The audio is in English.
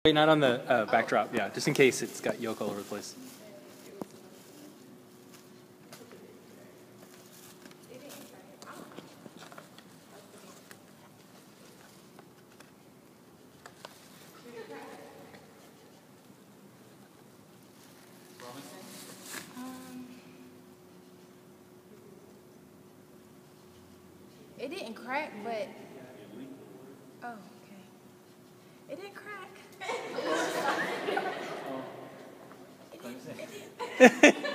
Not on the backdrop, yeah, just in case it's got yolk all over the place. It didn't crack, but oh, okay. It didn't crack. It didn't.